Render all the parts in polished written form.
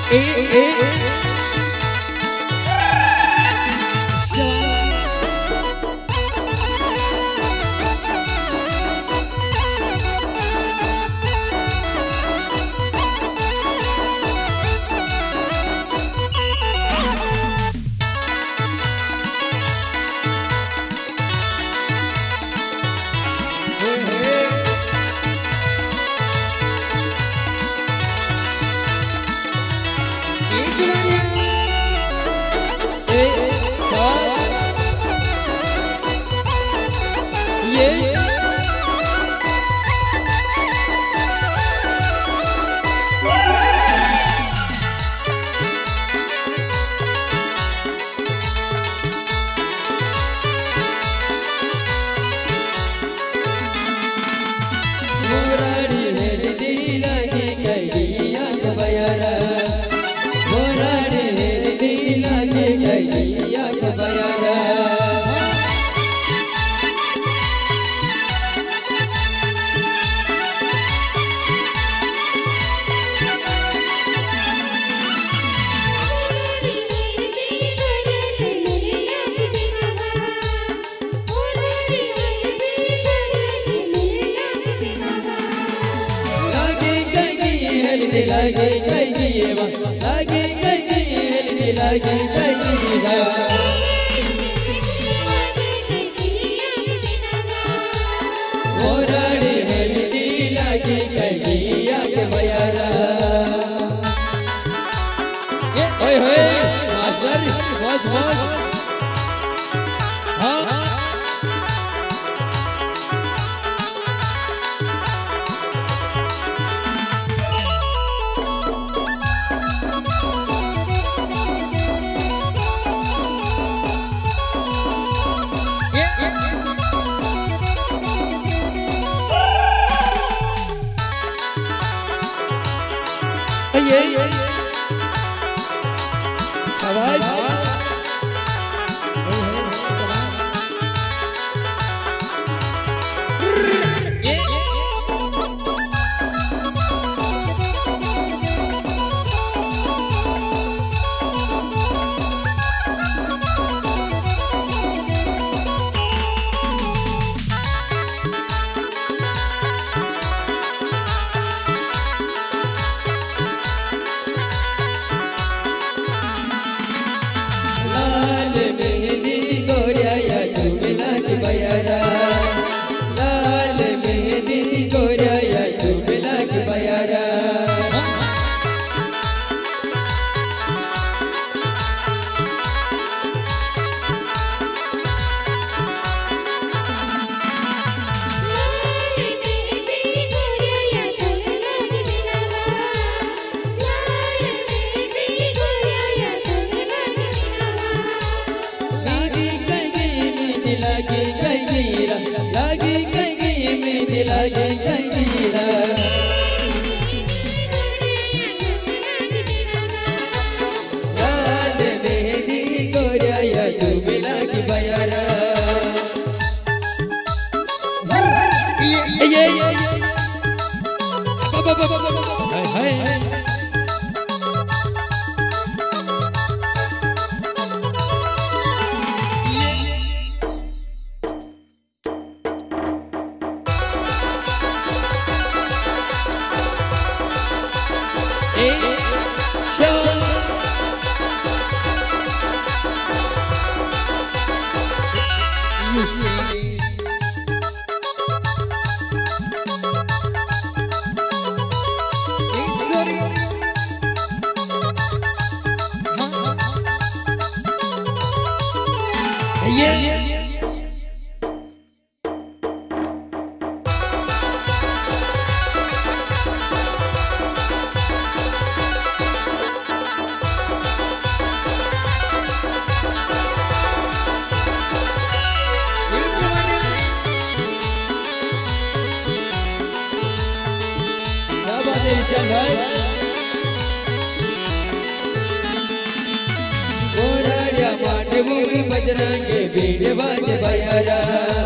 बजरंगे बीड़ बाज बयारा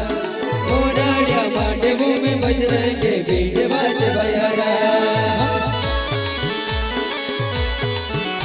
मोराड़िया मांडे भूमि बजरंगे बीड़ बाज बयारा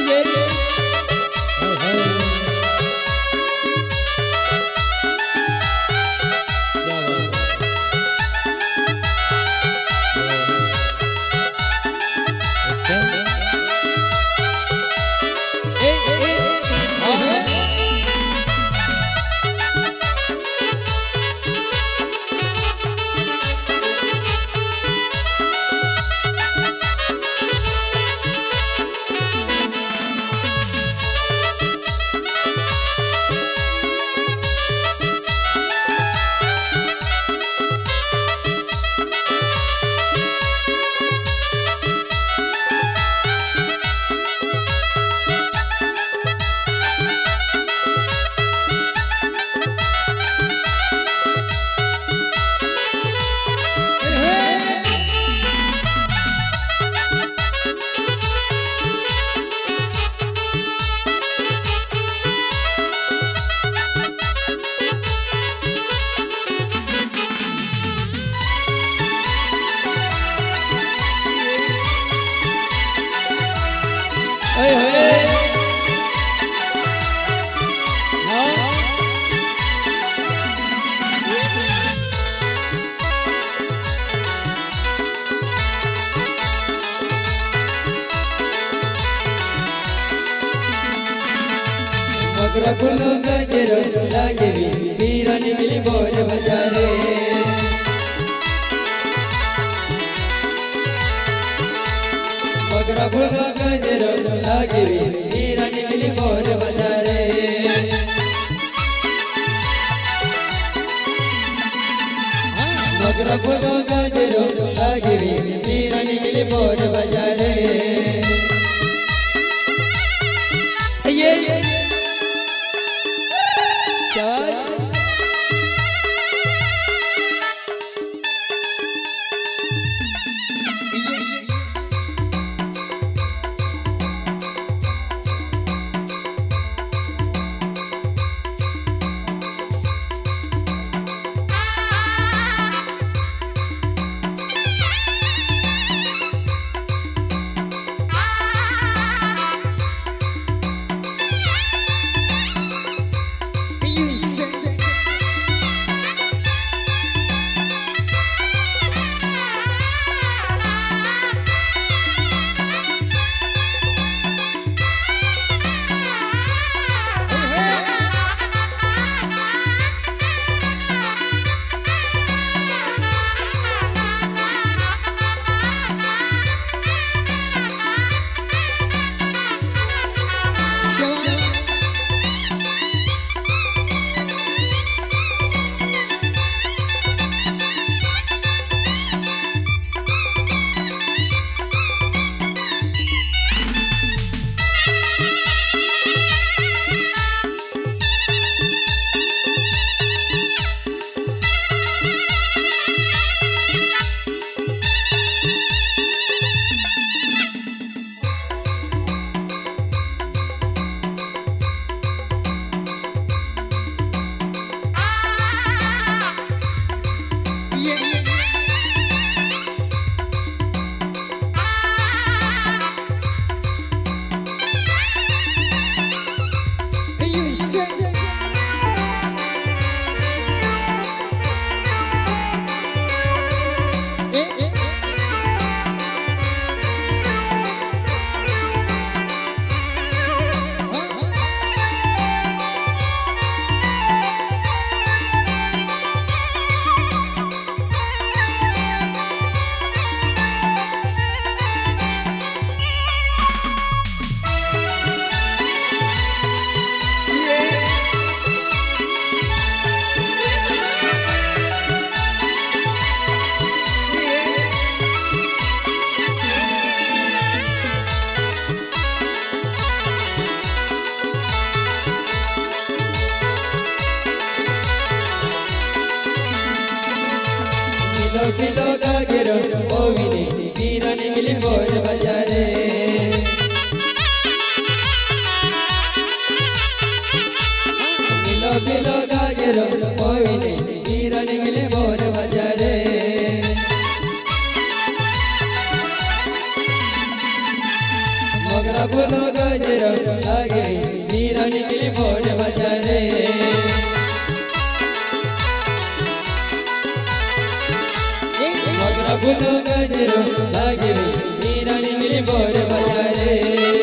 मगरा फूलो गजरो लागे वीरन मिली बोल बजारे मगरा फूलो गजरो लागे वीरन मिली बोल बजारे मगरा फूलो गजरो लागे वीरन मिली बोल बजारे किलो गागरो ओविनी वीरन मिली बोल बजारे किलो गागरो ओविनी वीरन मिली बोल बजारे मगरा बोलो गजरो लागे मीरा निकली मोर बाजारे मगरा बोलो गजरो लागे मीरा निकली मोर बाजारे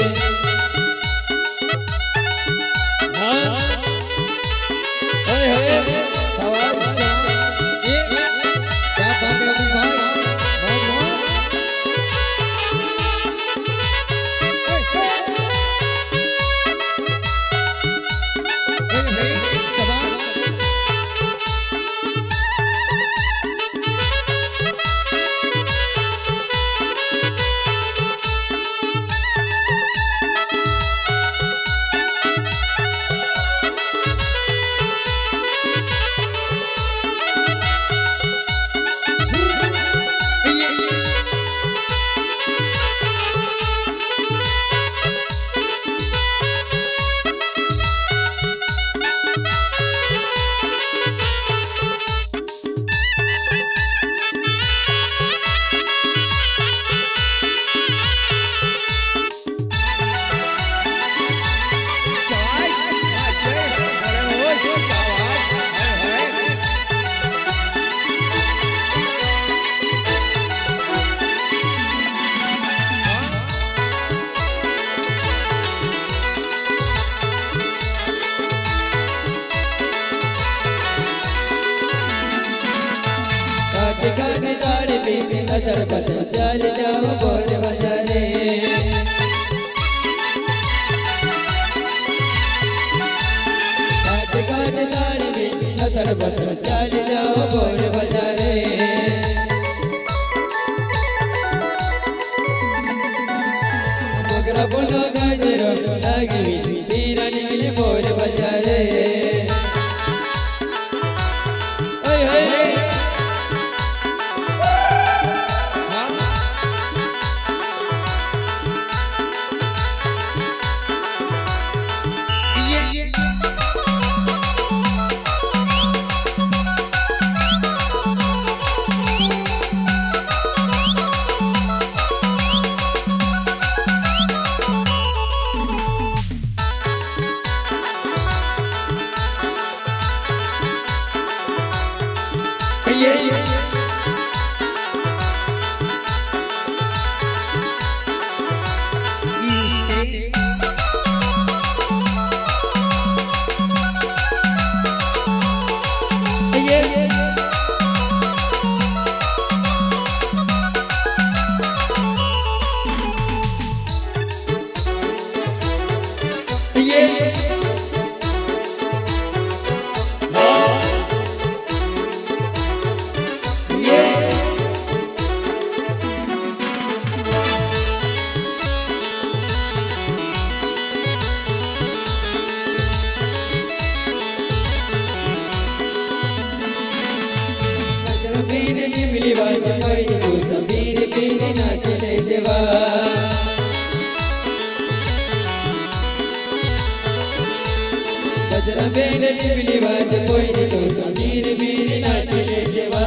नजर बदल चल जाओ बोल बाजारे काट काट ताल में नजर बदल चल जाओ बोल बाजारे मगरा बोलो गजरो लागी मीरा निकली मोर बाजारे मिली बात कोई तो वीर पीर नाच ले देवा गजरा बेल मिली बात कोई तो वीर पीर नाच ले देवा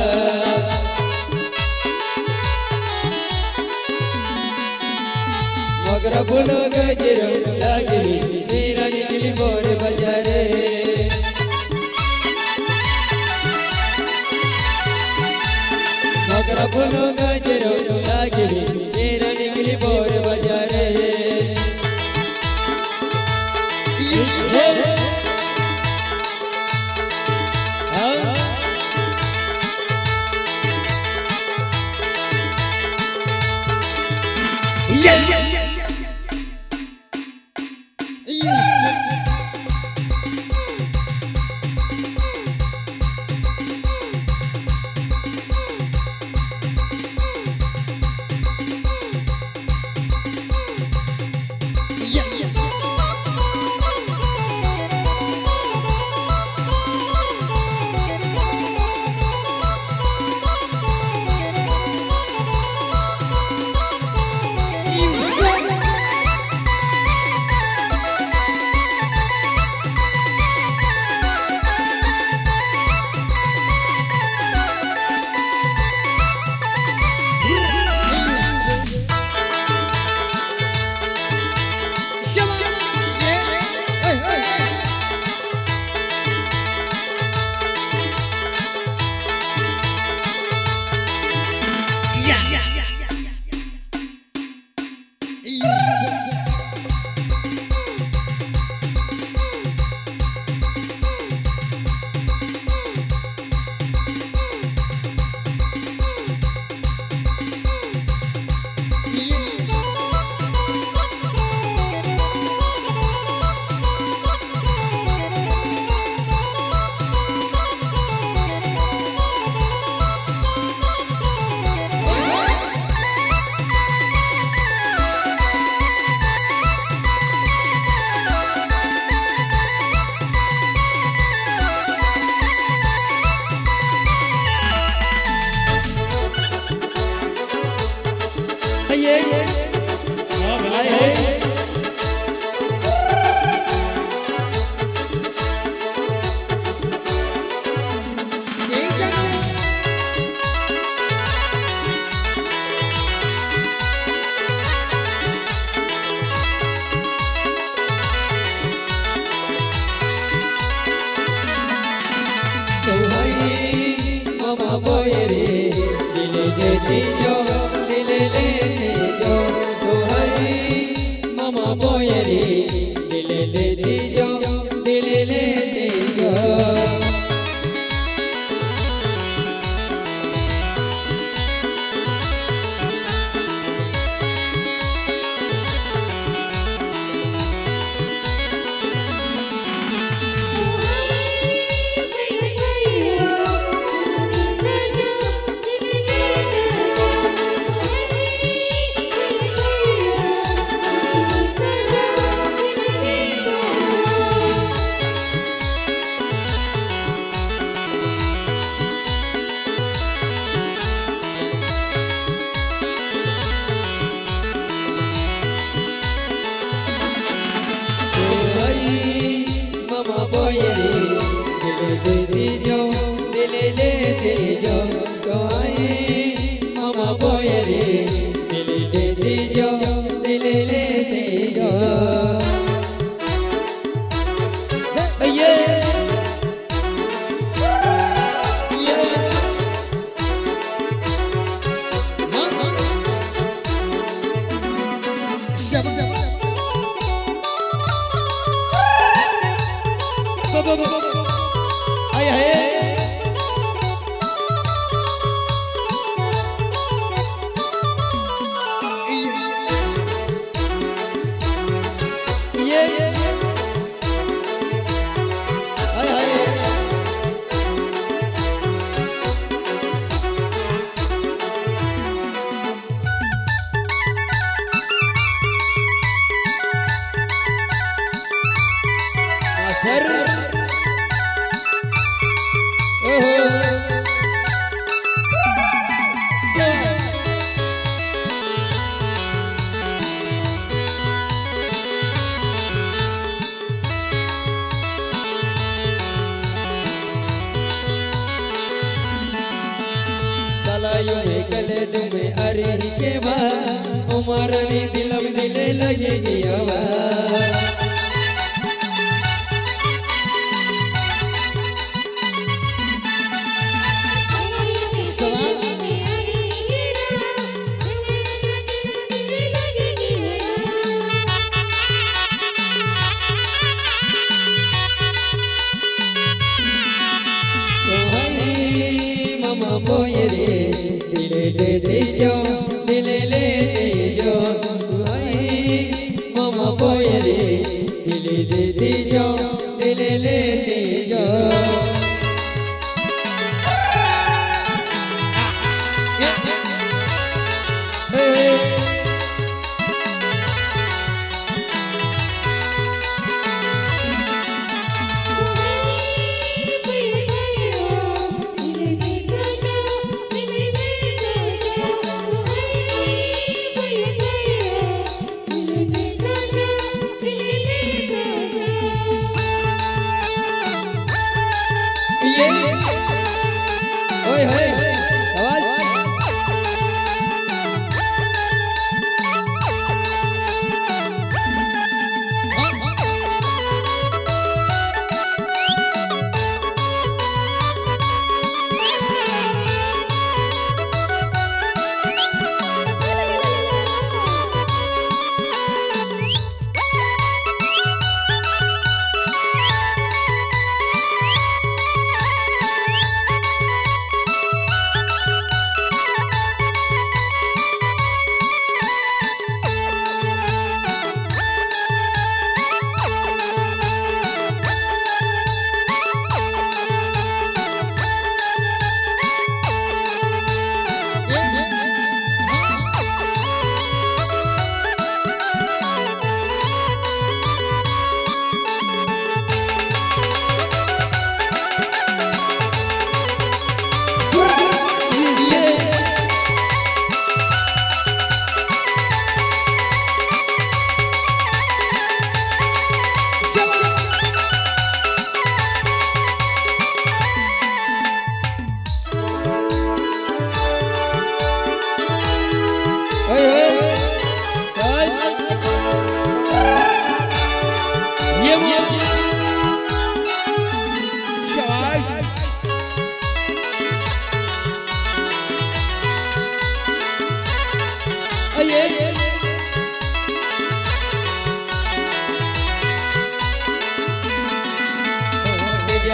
मगरा बोलो गजरो लागी मीरा निकली मोर बाजारे मगरा बोलो गजरो लागी मीरा निकली मोर बाजारे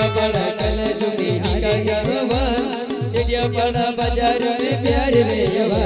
बड़ा कल जुगी का यवा टिडिया बड़ा बाजार में प्यार में यवा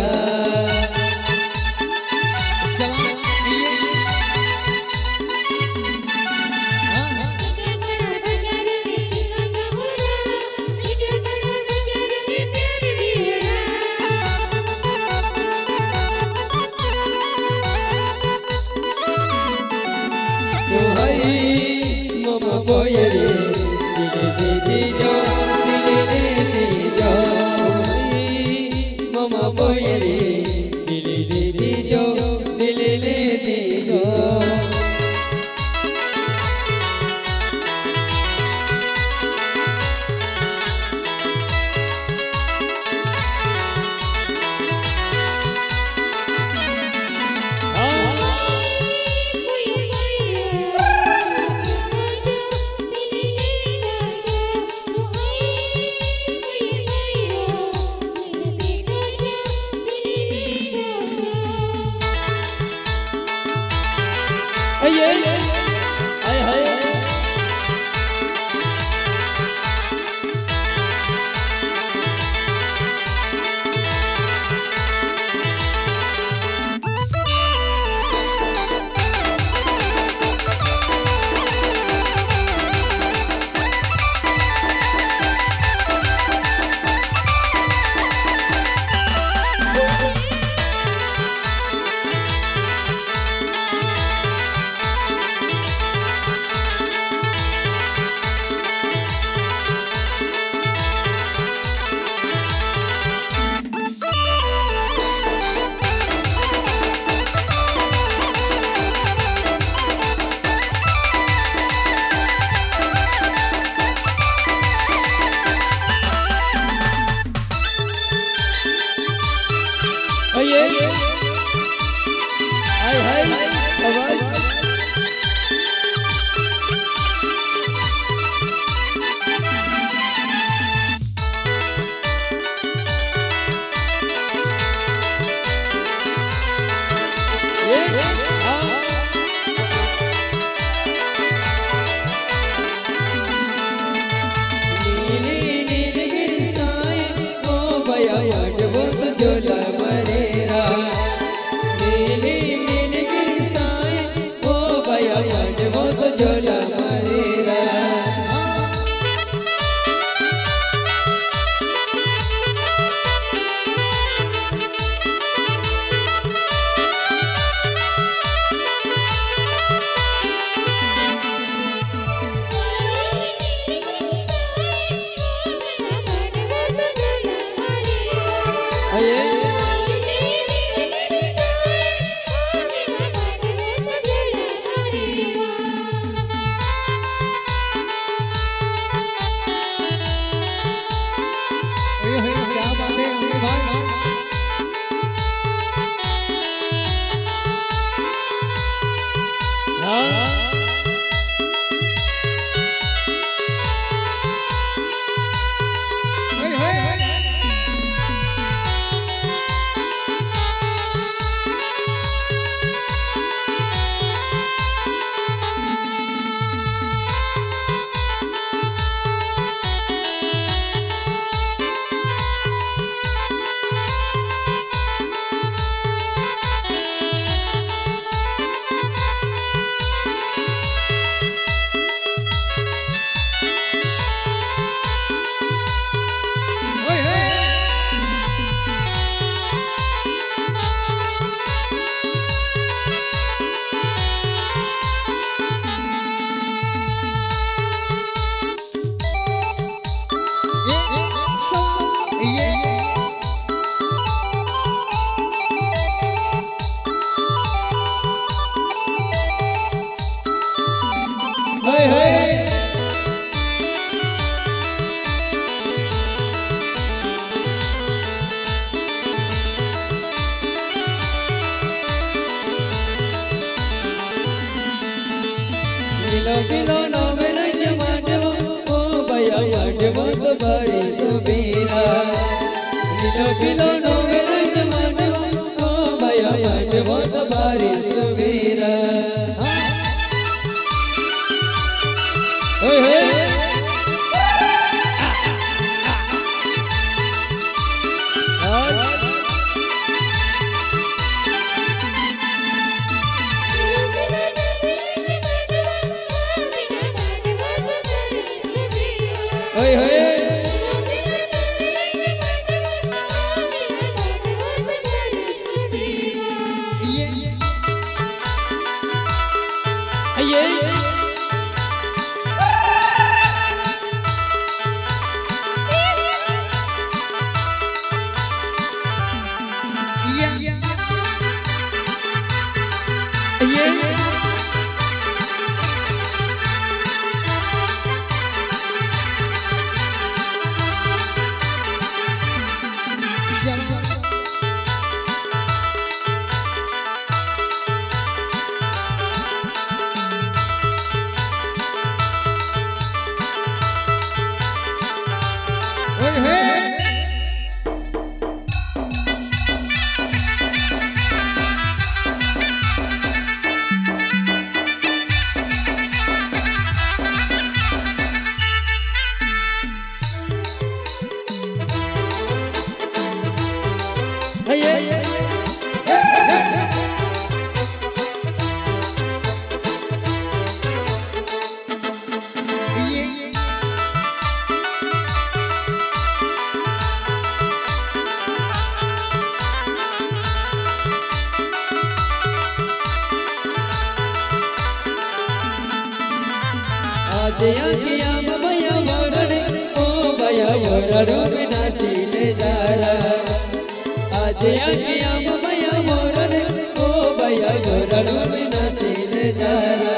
जया किया भया वरणे ओ भया वरड़ो बिना सीले जारा आजया किया भया वरणे ओ भया वरड़ो बिना सीले जारा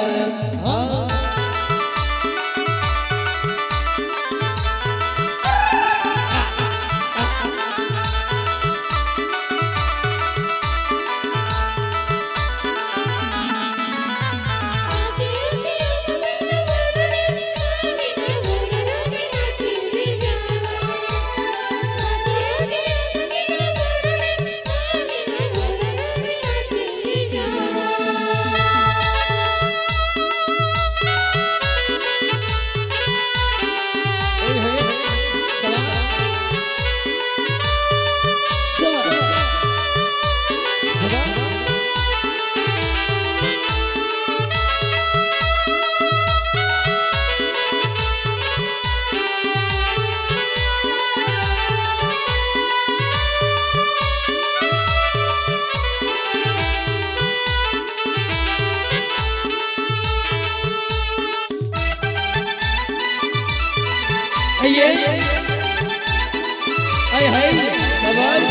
हाय हाय शाबाश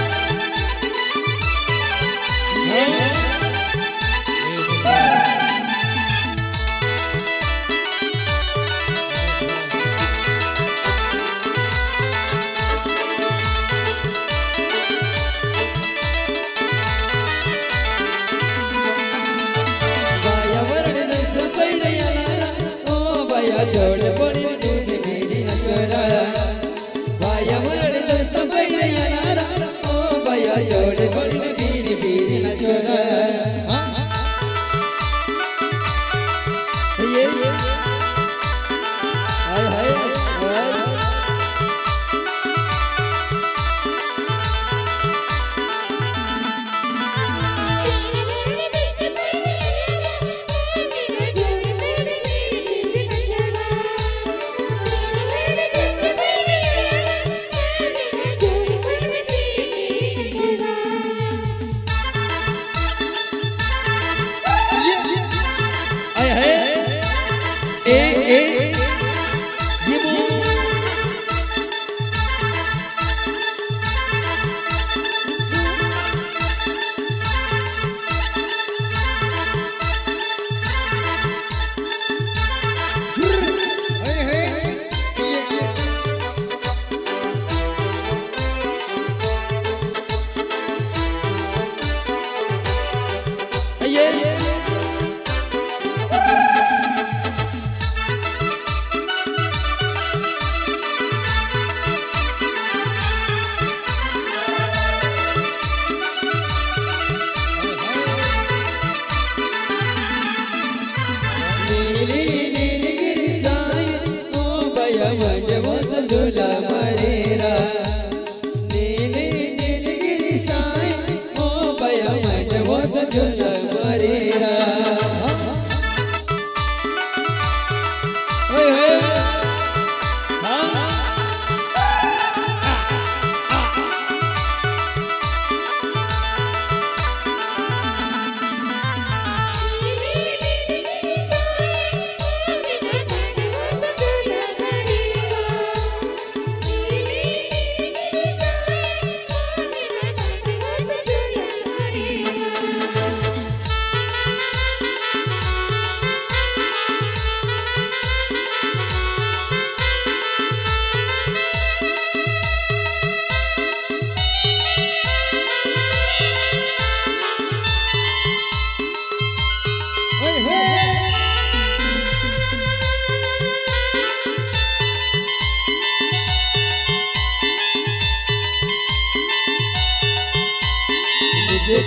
बाया वरण सफाई यारा ओ बाया जोड़ पड़ी दूध मेरी अचरा बाया वरण सफाई यारा ओ बाया जोड़ पड़ी मेरी मेरी अचरा ये हाय हाय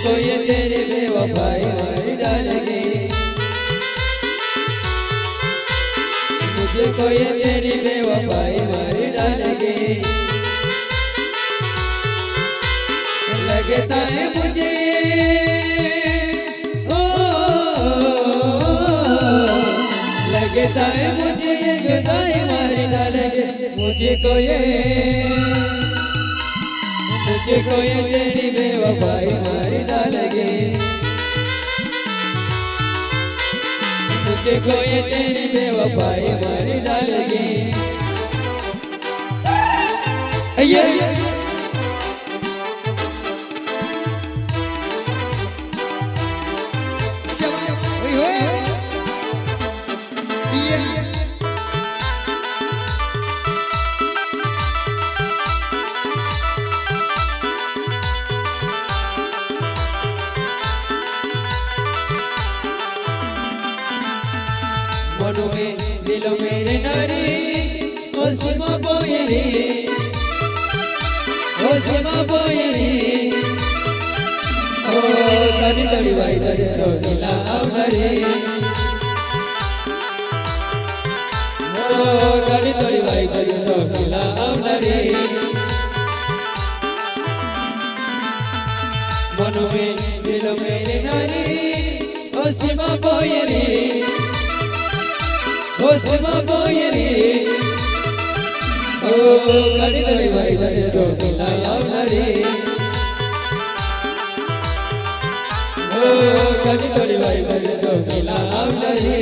मुझको ये तेरी बेवफाई मार डालेगी, मुझको ये तेरी बेवफाई मार डालेगी। लगता है मुझे लगता है मुझे ये जुदाई मार डालेगी, मुझको ये तेरी बेवफाई मार डालेगी, मुझको ये तेरी बेवफाई मार डालेगी। मनो में दिलो मेरे नारी ओसिमा बोयरी, ओसिमा बोयरी ओ तड़ी तड़ी भाई तड़ी तोला आवरी, ओ तड़ी तड़ी भाई तड़ी तोला आवरी। मनो में दिलो मेरे नारी ओसिमा बोयरी, ओसिमा बोयरी ओ कड़ी तड़ी भाई तड़ी तोला आवरी, ओ कड़ी तड़ी भाई तड़ी तोला आवरी।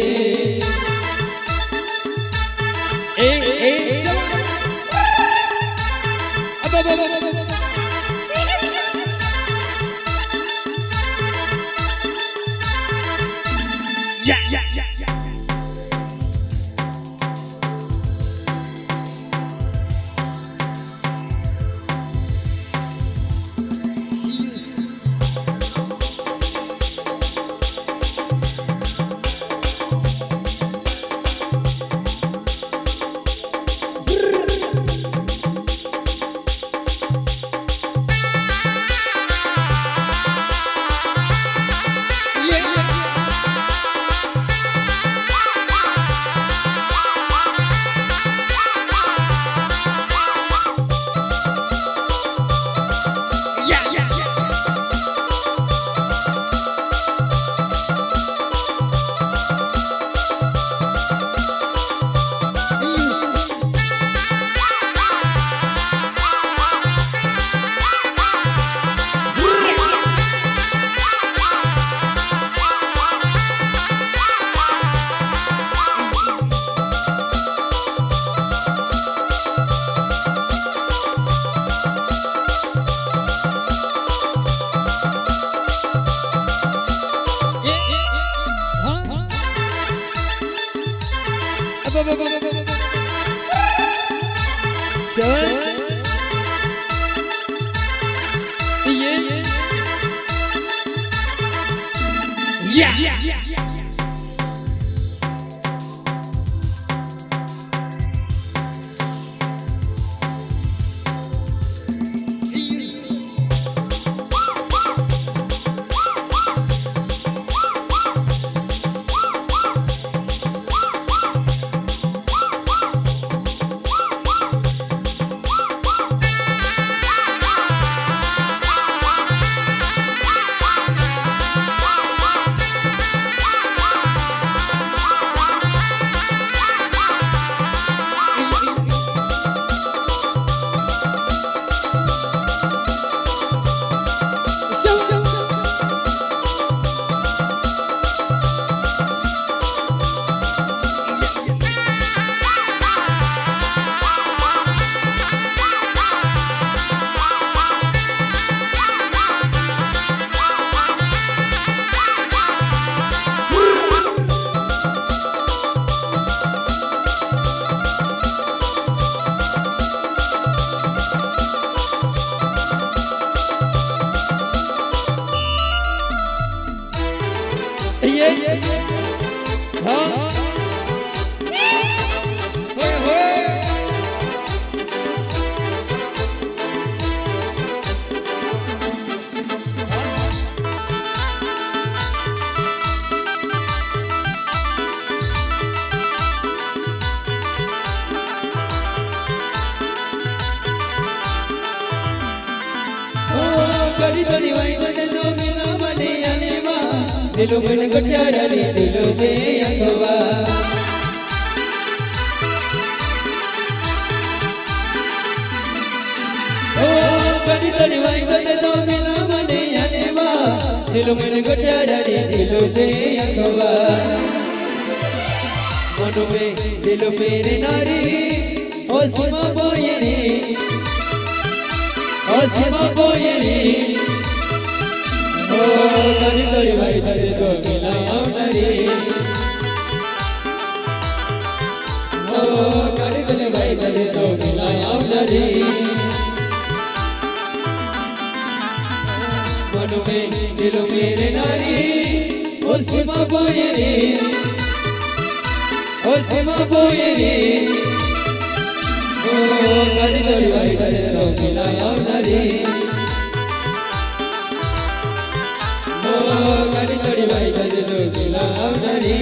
दिलो में गुट्यारानी दिलो में अखवा ओ कड़ी तड़ी वाई बदे तो मिला मने यानेवा दिलो में गुट्यारानी दिलो में अखवा मनो में दिलो मेरे नारी ओ सीमा बोयनी ओ सीमा बोयनी ओ कड़ी तड़ी वाई बदे तो मिला नारी ओ कड़ी तड़ी वाई बदे तो मिला नारी मनो में दिलो मेरे नारी ओ सीमा बोयनी ओ सीमा बोयनी ओ कड़ी तड़ी वाई बदे तो मिला नारी ओ कड़ी तड़ी वाई बदे तो मिला नारी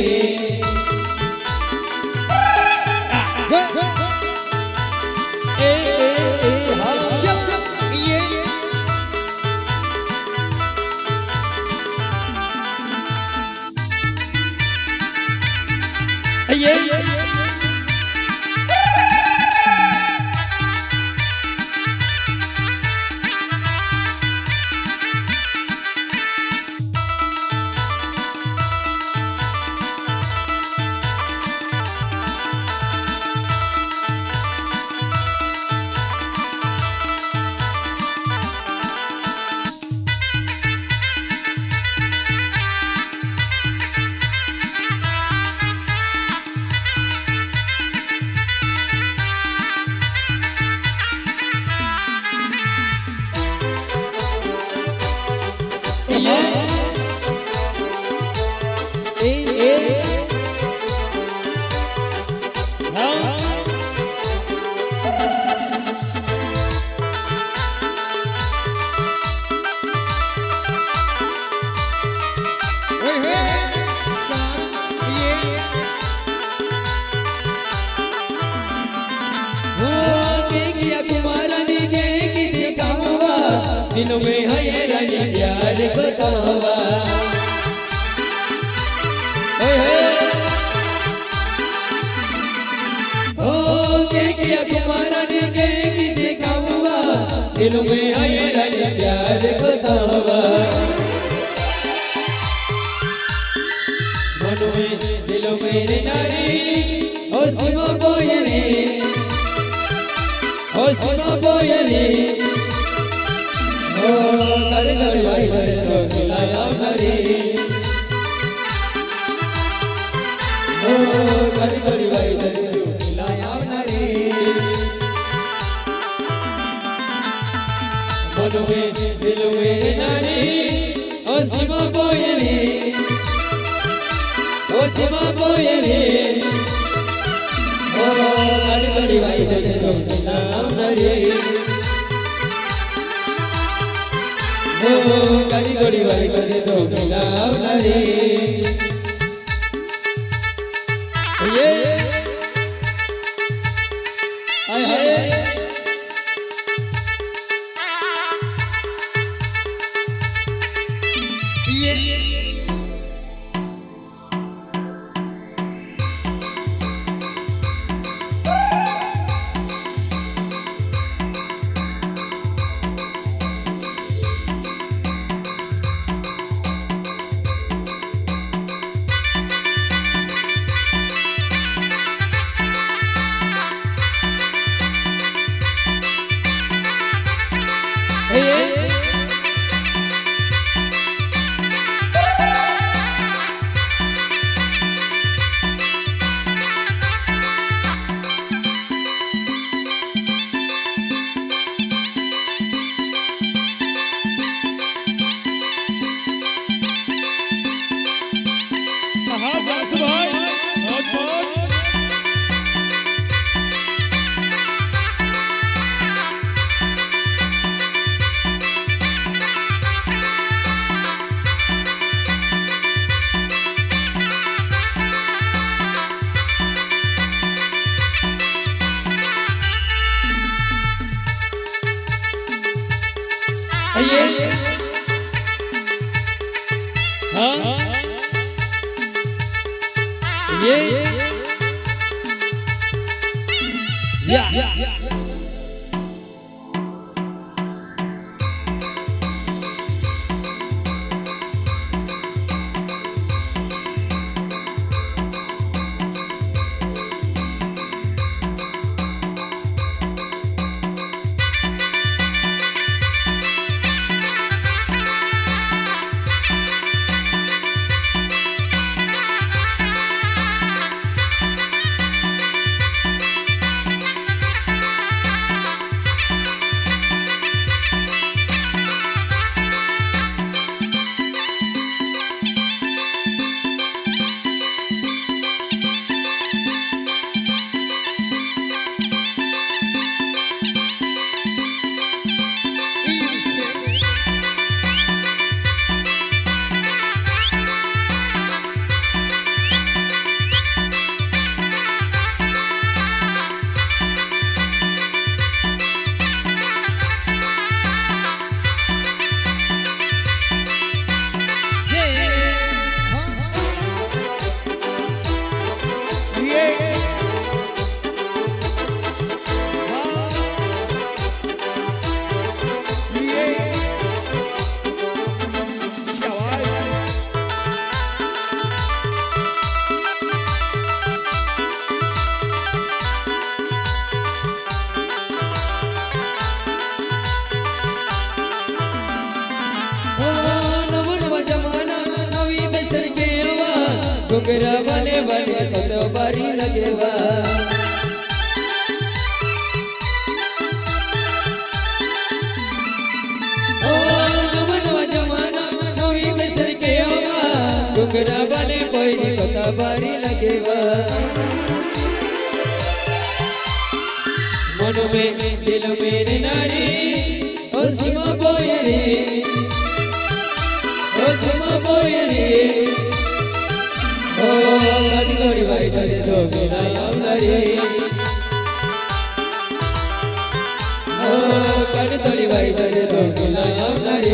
दिलों में है रानी प्यार बतावा ओ के किया तुम्हारा ने के की देखा हुआ दिलों में है रानी प्यार बतावा मनो में दिलों मेरे नारी ओ सीमा बोयनी ओ सीमा बोयनी ओ कड़ी तड़ी वाई बदे तो मिला नारी ओ कड़ी तड़ी वाई बदे तो मिला नारी मनो में दिलो मेरे नारी ओ सीमा बोयनी ओ सीमा बोयनी ओ कड़ी तड़ी वाई बदे तो मिला नारी ओ कड़ी तड़ी वाई बदे तो मिला नारी ये हाय हाय घुंगरा वाले वाले कतो बारी लगेवा ओ नवा जमाना नवी में सर के आवा घुंगरा वाले कोई कतो बारी लगेवा मन में दिल में नारी ओ सीमा बोयरी ओ सीमा बोयरी कड़ी कड़ी भाई कड़ी तो बिना लड़ी ओ कड़ी कड़ी भाई कड़ी तो बिना लड़ी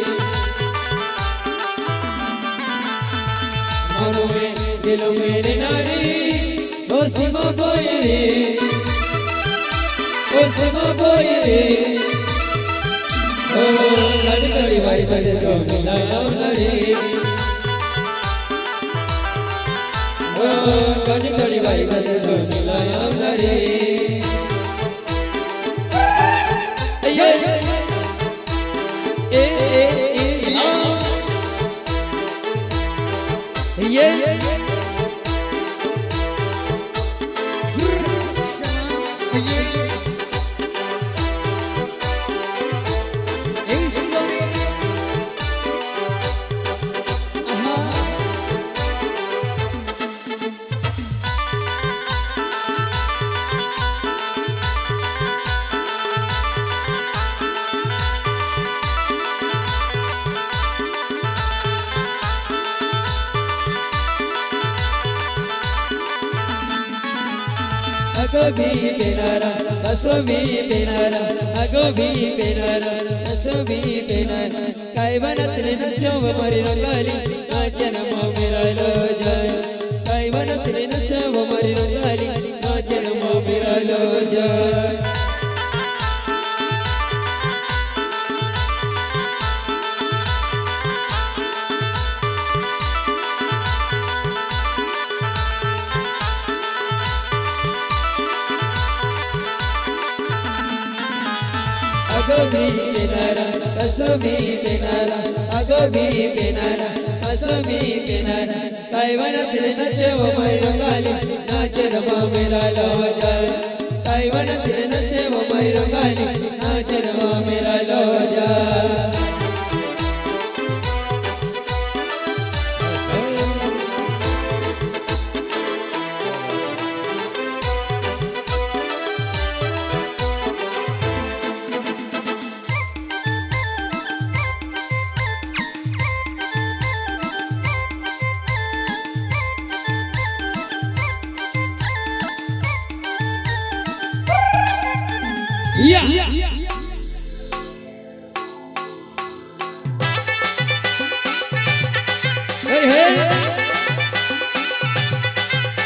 मनो में दिलों में नारी ओ सीमा बोयरी ओ सीमा बोयरी ओ कड़ी कड़ी भाई कड़ी तो बिना लड़ी कड़ी कड़ी भाई कड़ी तो मिलाया नरे ये Agobi benara, asobi benara, agobi benara, asobi benara. Kai banat ne nacho mari rangali, nachen mo mera loja. Kai banat ne nacho mari rangali, nachen mo mera loja. Agobi benara, asobi benara, agobi benara, asobi benara. Kai banat ne nacho mari rangali, nachen mo mera loja. Kai banat ne nacho mari rangali, nachen mo mera loja. Yeah. Hey hey.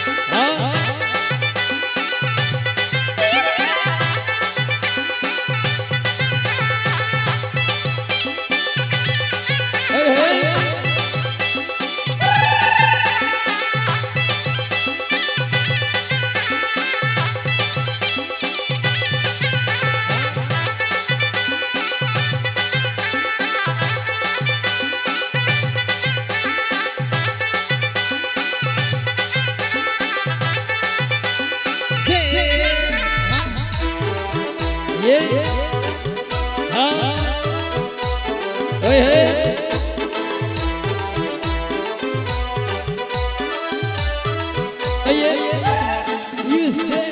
ये हाँ ओए हे ये you say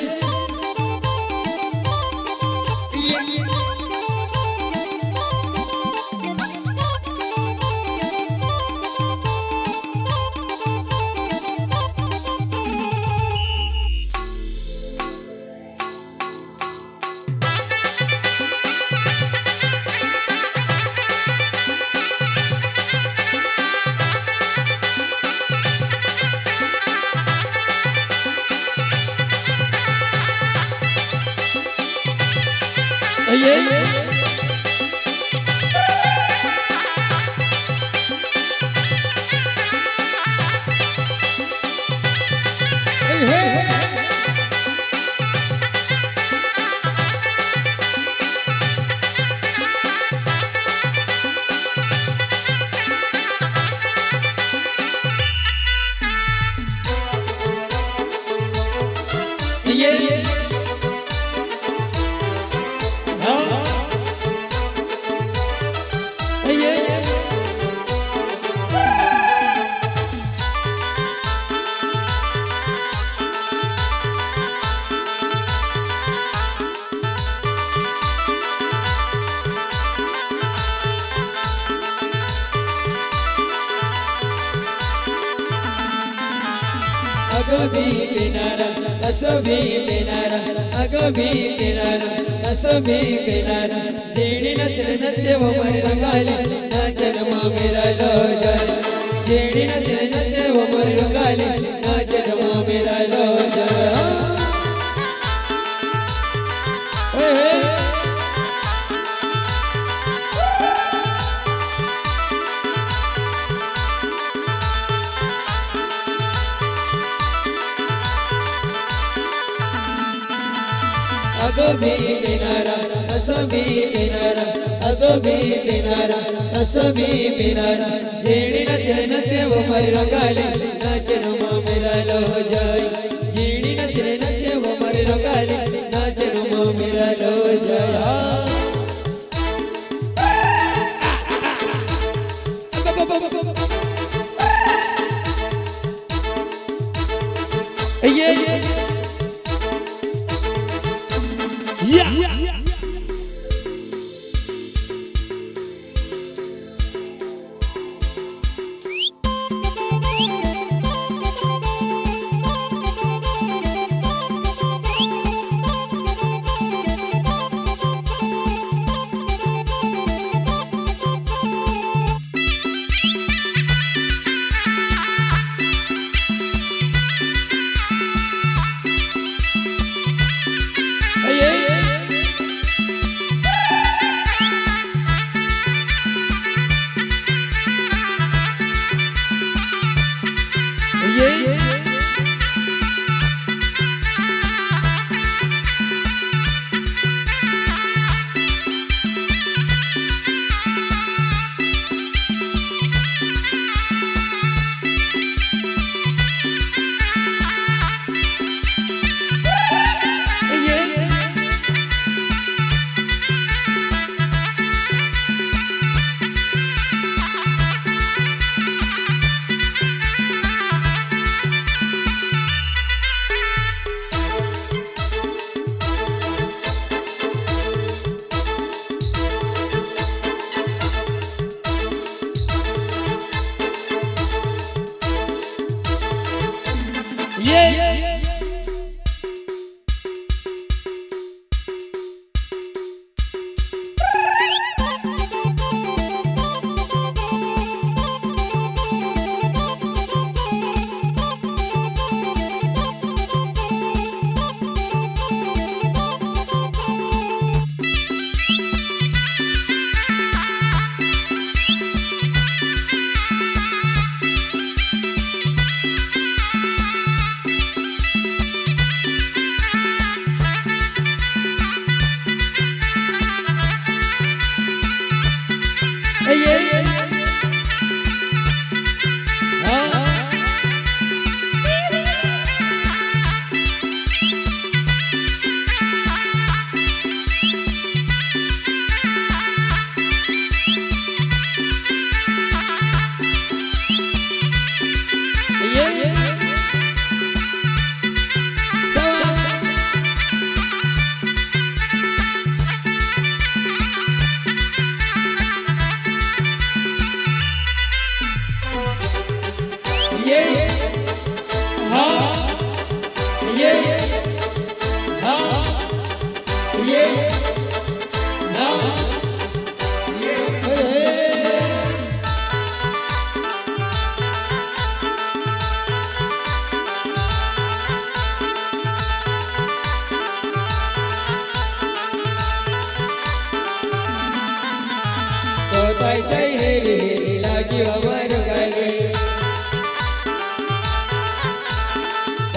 Agabi pinara, asabi pinara, agabi pinara, asabi pinara. Jeni nache nache wo margali, nache nama mera loja. Jeni nache nache wo margali, nache nama mera loja. Agabi pinara, asabi pinara, agabi pinara, asabi pinara. Jeni nache nache wo margali, nache nama mera loja. Jeni nache nache wo margali, nache nama mera loja. Yeah.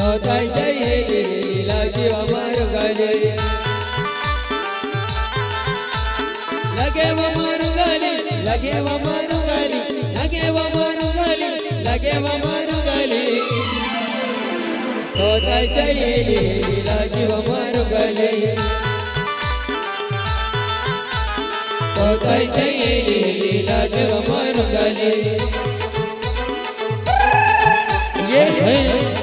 तो ताई चाहिए लगे हमारो गले लगे हमारो गले लगे हमारो गले लगे हमारो गले लगे हमारो गले तो ताई चाहिए लगे हमारो गले तो ताई चाहिए लगे हमारो गले ये है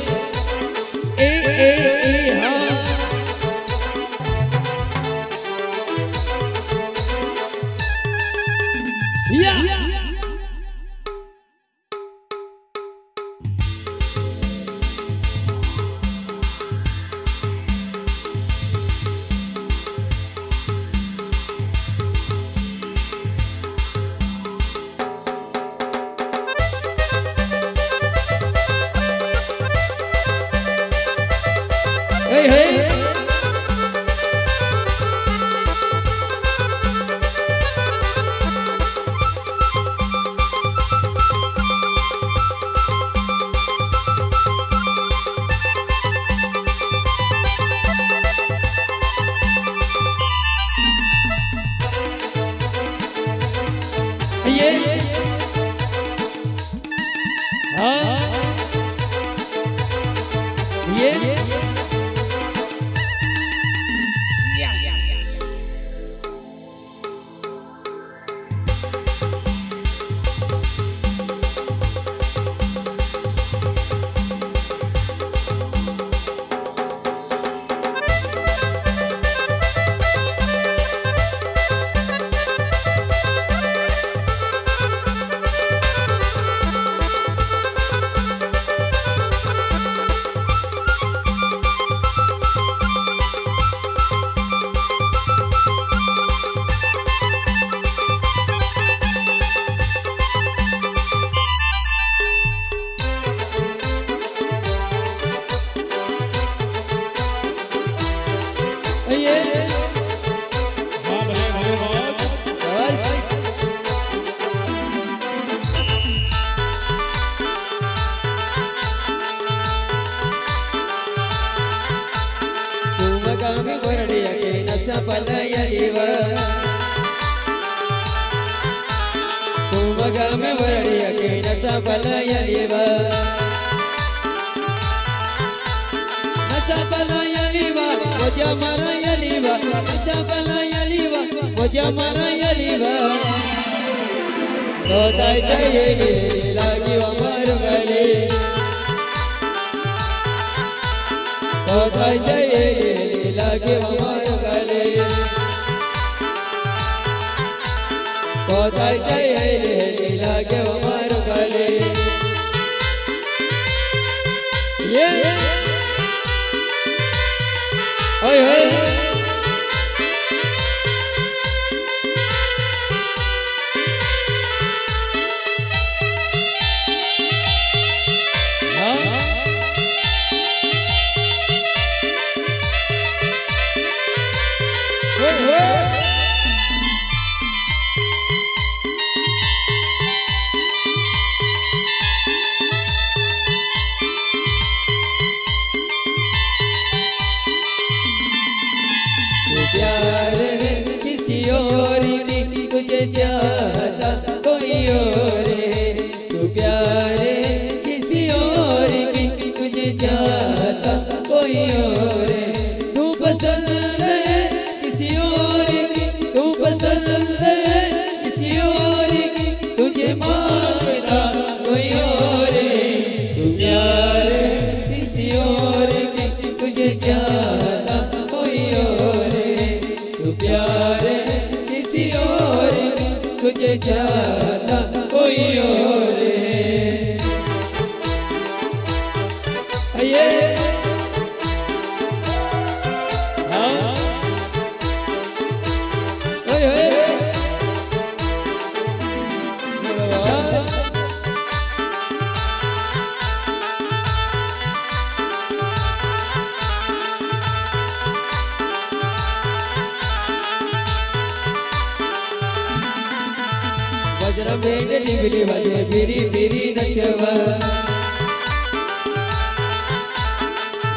बिली बजे बिरी बिरी नचवा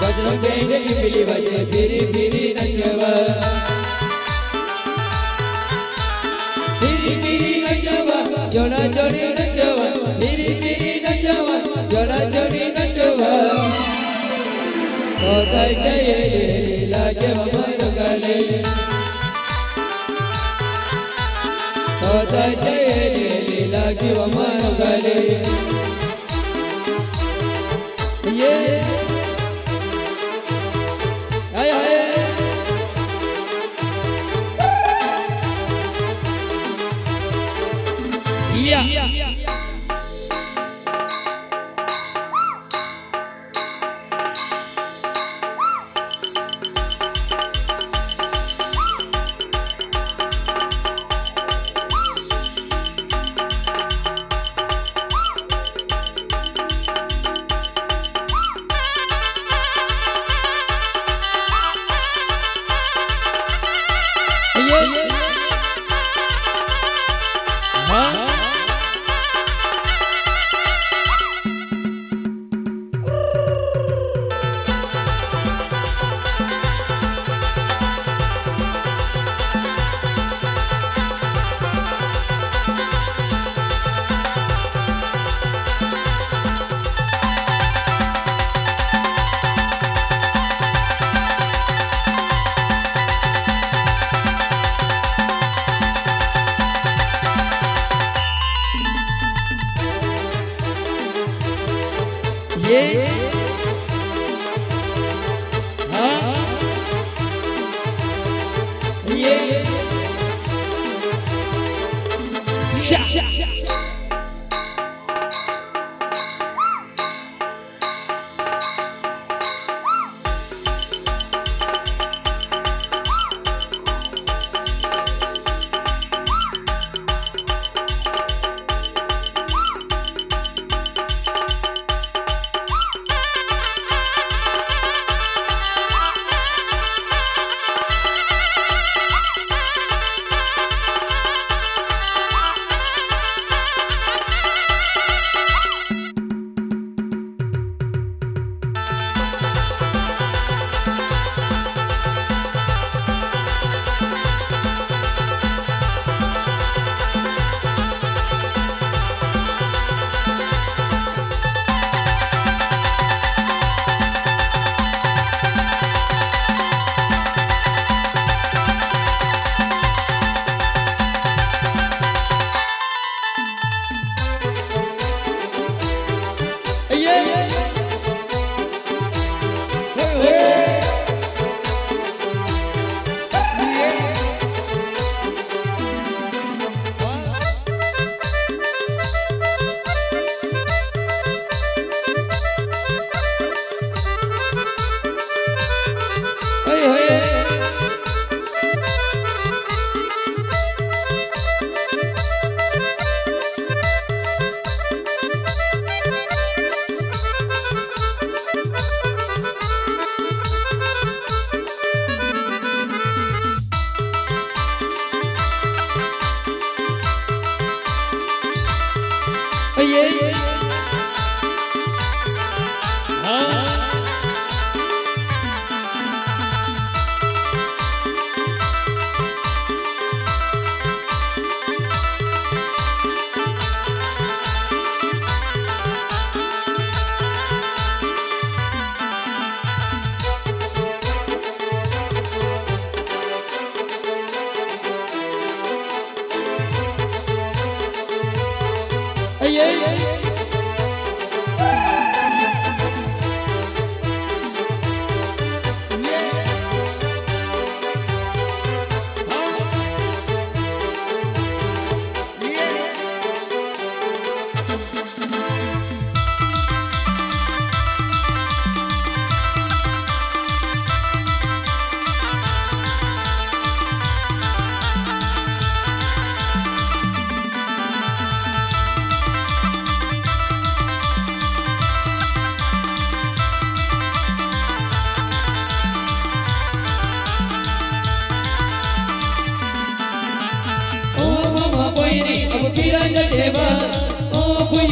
बजरंग इमली बजे फिरी फिरी नचवा फिरी फिरी नचवा जोड़ा जोड़ी नचवा फिरी फिरी नचवा जोड़ा जोड़ी नचवा तोताई जय लीला के ममर गले तोताई जय लीला के ममर गले ये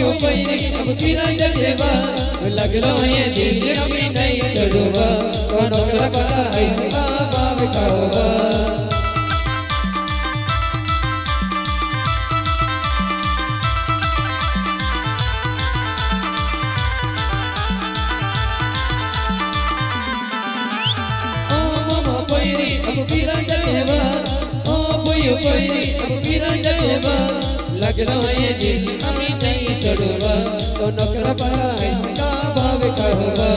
पैरी अब किराय देवा लगलो ये दिल अभी नहीं चढ़वा कोनो करबा है बाबा बिकावा अब किराय देवा ओ पुयो पैरी अब किराय देवा लगलो ये दिल अभी नहीं चढ़वा कोनो करबा है बाबा बिकावा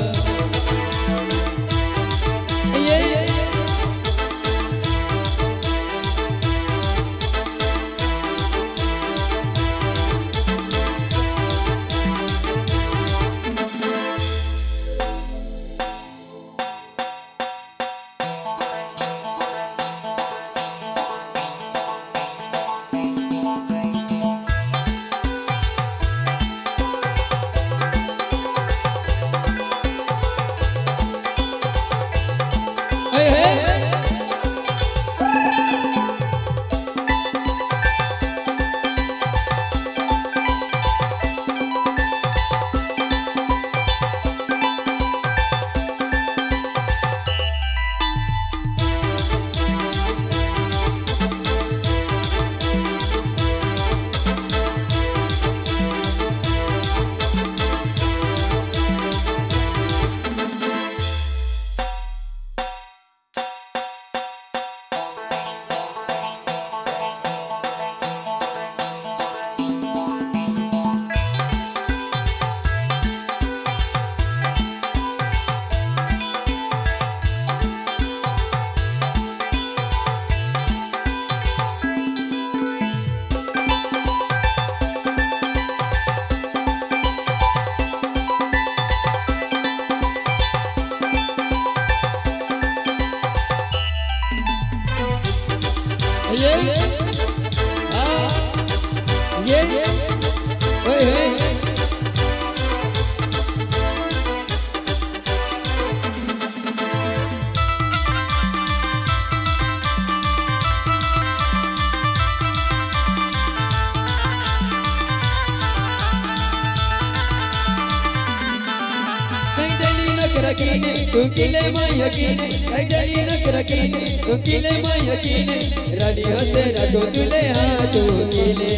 Kukile mayakine, aidali nakrakine. Kukile mayakine, rani hote rago tule hato kile.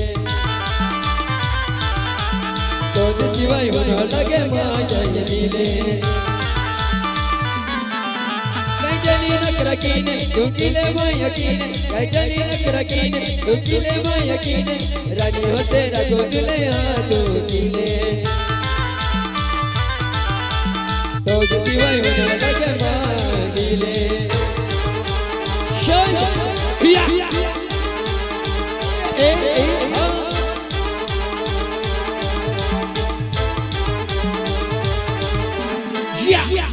Tode sivai hono lage maya yadile. Aidali nakrakine, kukile mayakine. Aidali nakrakine, kukile mayakine, rani hote rago tule hato kile. Todo si vai hono lage magile Shaya ya ha ya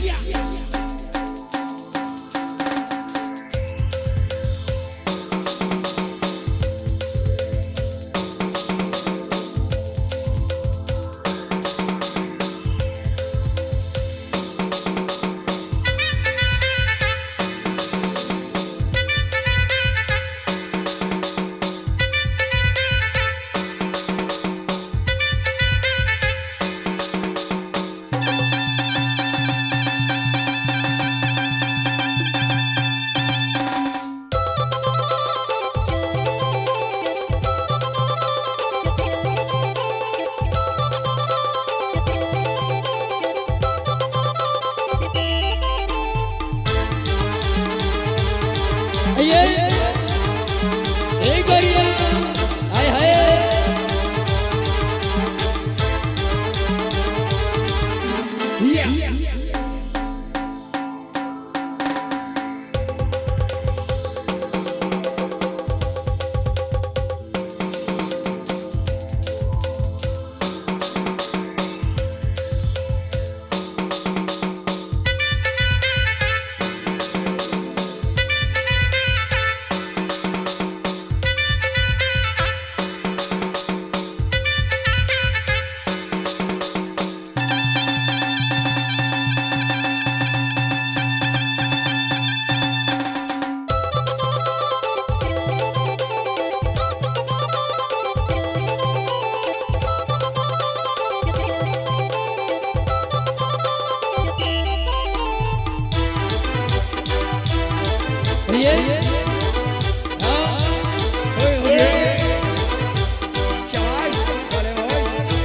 आइए हाँ होए होए शाबाश बोले होए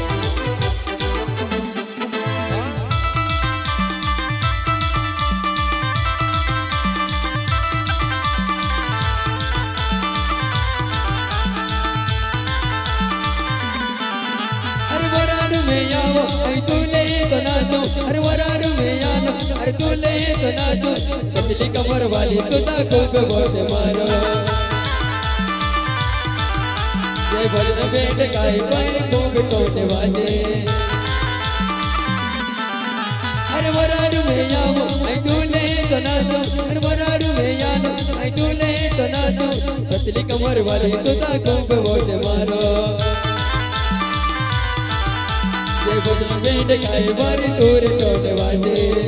अरे वराडू में आओ आई तूले तो नाचो अरे वराडू में आओ अरे तूले तो नाचो पतली कमर वाली तुझा को बहुत मारो जय भजन बेट गाय पर खूब टोटे बाजे अरे वराडू में आओ आई तूले तो नाचो अरे वराडू में आओ आई तूले तो नाचो पतली कमर वाली तुझा को बहुत मारो जय भजन बेट गाय पर तोरे टोटे बाजे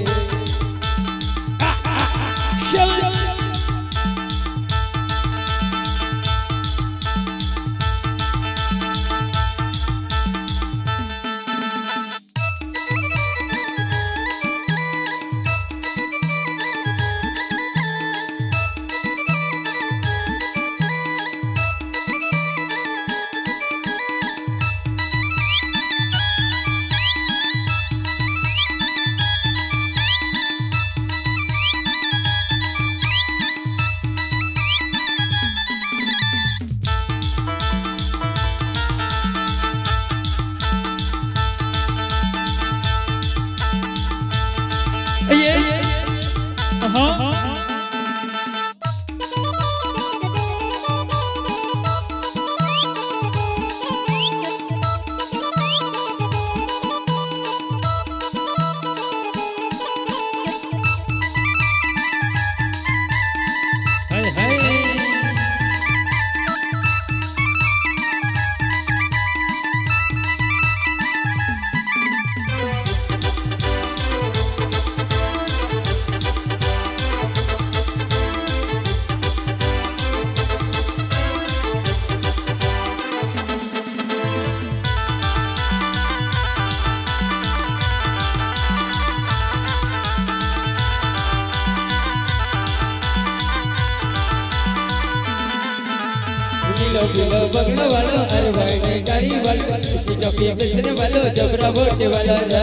किलो बगला वालो अरे भाई गाड़ी वालो किसी का भी बेचने वालो जबरा बोटे वाला जा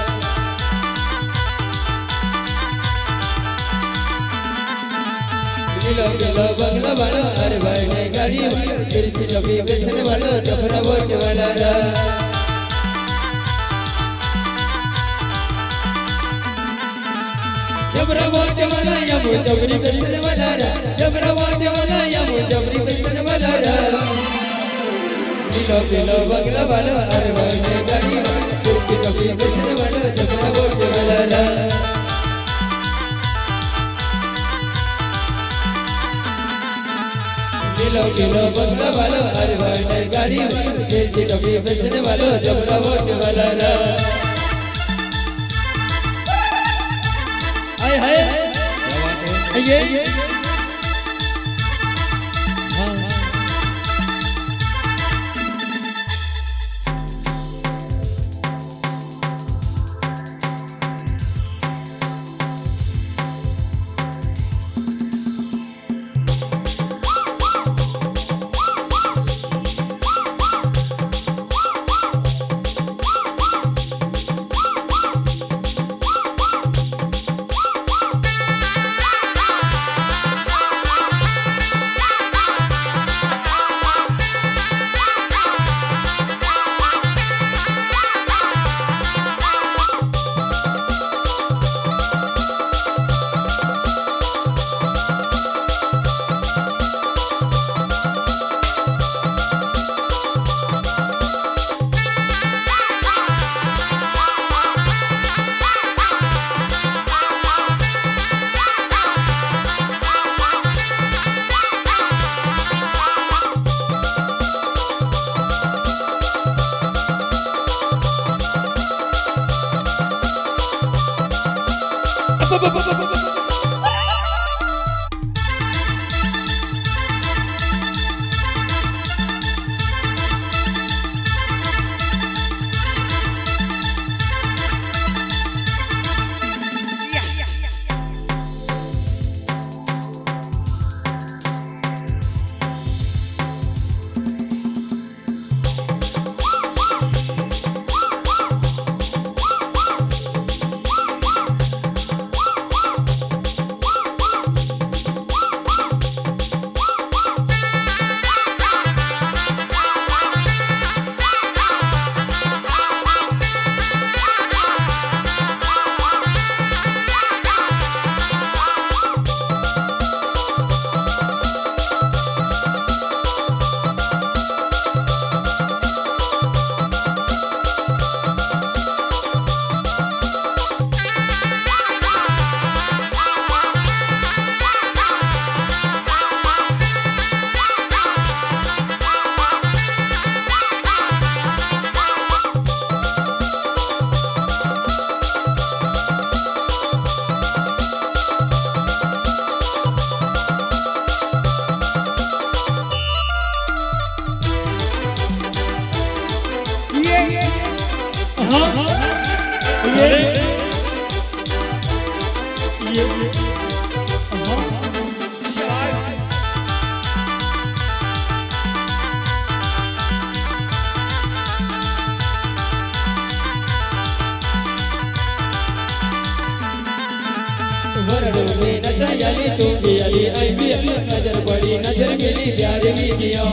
किलो बगला वालो अरे भाई गाड़ी वालो किसी का भी बेचने वालो जबरा बोटे वाला जा जबरा बोटे वाला या वो जबरी बेचने वाला रा जबरा बोटे वाला या वो जबरी बेचने वाला रा किलो बगला वाला अरे भाई गाड़ी किसी का भी बेचने वाला जबरा बोटे वाला रा किलो बगला वाला अरे भाई गाड़ी किसी का भी बेचने वाला जबरा बोटे वाला रा हाय ये वरडों में नचायाली तू भी अली आई भी नजर बड़ी नजर मिली प्यार भी किया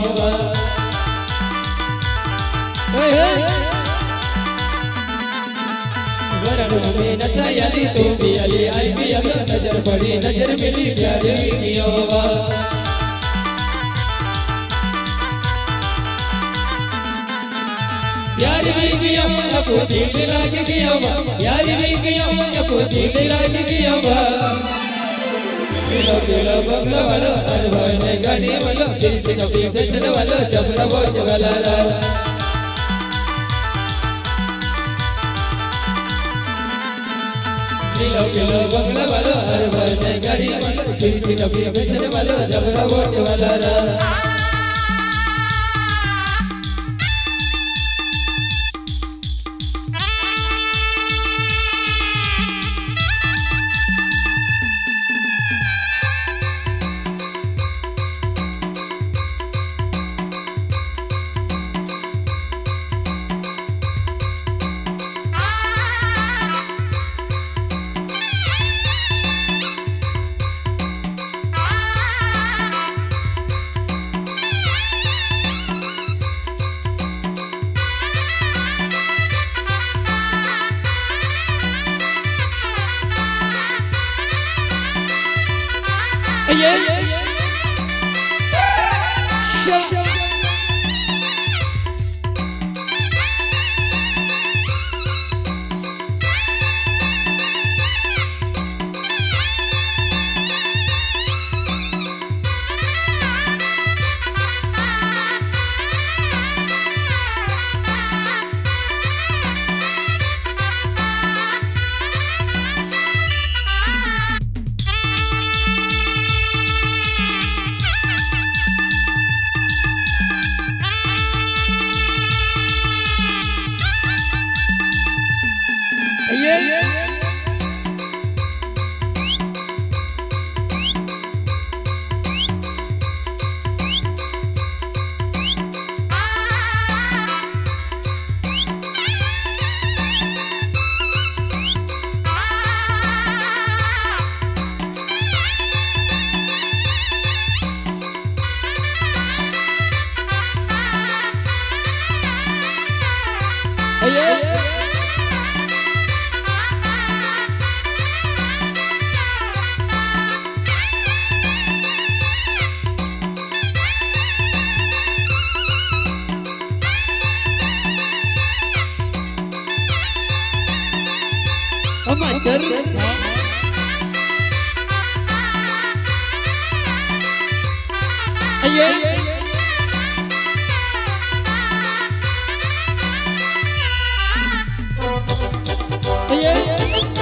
वरडों में नचायाली तू भी अली आई भी नजर बड़ी नजर मिली प्यार भी किया प्यार भी किया अपो दिल लाग गया प्यार भी किया अपो दिल लाग गया किलो किलो बंगला वाला अरवान गाड़ी वाला दिल से कभी दर्शन वाला जबरा बोझ वाला किलो किलो बंगला वाला अरवान गाड़ी वाला दिल से कभी दर्शन वाला जबरा बोझ वाला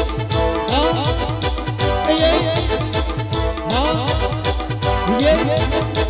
Yeah.